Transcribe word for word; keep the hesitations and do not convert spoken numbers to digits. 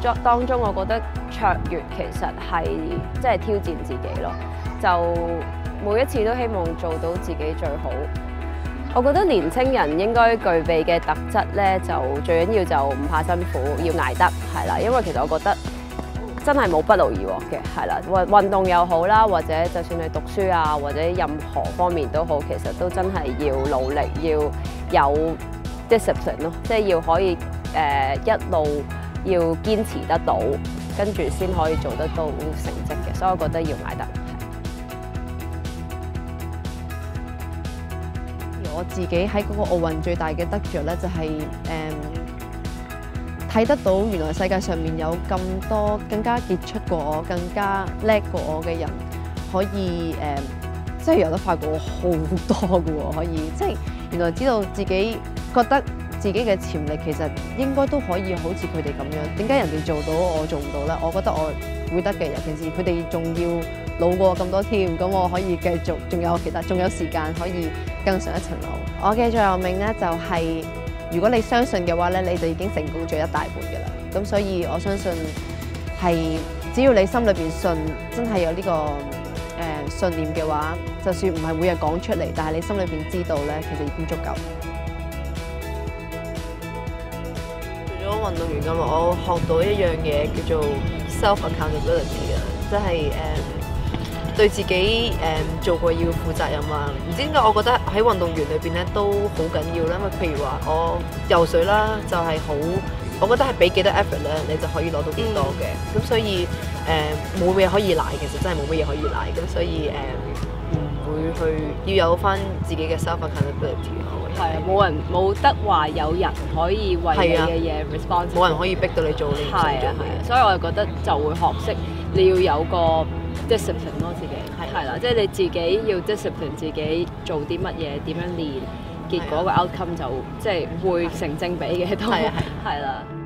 作當中，我覺得卓越其實係即係挑戰自己咯。就每一次都希望做到自己最好。我覺得年青人應該具備嘅特質咧，就最緊要就唔怕辛苦，要捱得係啦。因為其實我覺得真係冇不勞而獲嘅，係啦。運運動又好啦，或者就算係讀書啊，或者任何方面都好，其實都真係要努力，要有 discipline 咯，即係要可以誒、呃、一路要堅持得到，跟住先可以做得到成績嘅。所以我覺得要捱得。 我自己喺嗰個奧運最大嘅得着咧，就係誒睇得到原來世界上面有咁多更加傑出過我、更加叻過我嘅人，可以誒、呃，即係游得快過我好多嘅喎，可以即係原來知道自己覺得自己嘅潛力其實應該都可以好似佢哋咁樣。點解人哋做到我做唔到咧？我覺得我會得嘅，尤其是佢哋仲要老過我咁多添，咁我可以繼續，仲有其他，仲有時間可以更上一層樓。我嘅座右銘咧就係、是，如果你相信嘅話咧，你就已經成功咗一大半嘅啦。咁所以我相信係，只要你心裏邊信，真係有呢、這個誒、呃、信念嘅話，就算唔係每日講出嚟，但係你心裏邊知道咧，其實已經足夠。 除咗運動員咁，我學到一樣嘢叫做 self accountability 啊，即係誒。對自己誒、嗯、做過要負責任啊！唔知點解我覺得喺運動員裏邊咧都好緊要啦。因為譬如話我游水啦，就係、是、好，我覺得係俾幾多 effort 咧，你就可以攞到幾多嘅。咁、嗯、所以誒冇嘢可以賴，其實真係冇乜嘢可以賴。咁所以誒唔、嗯、會去要有翻自己嘅 self accountability 咯。 係啊，冇人冇得話有人可以為你嘅嘢 responsible，冇人可以逼到你做呢啲嘢。係啊係啊， 所以我就覺得就會學識你要有個 discipline 咯，自己係啦，即係你自己要 discipline 自己做啲乜嘢，點樣練，結果個 outcome 就即係會成正比嘅都係啦。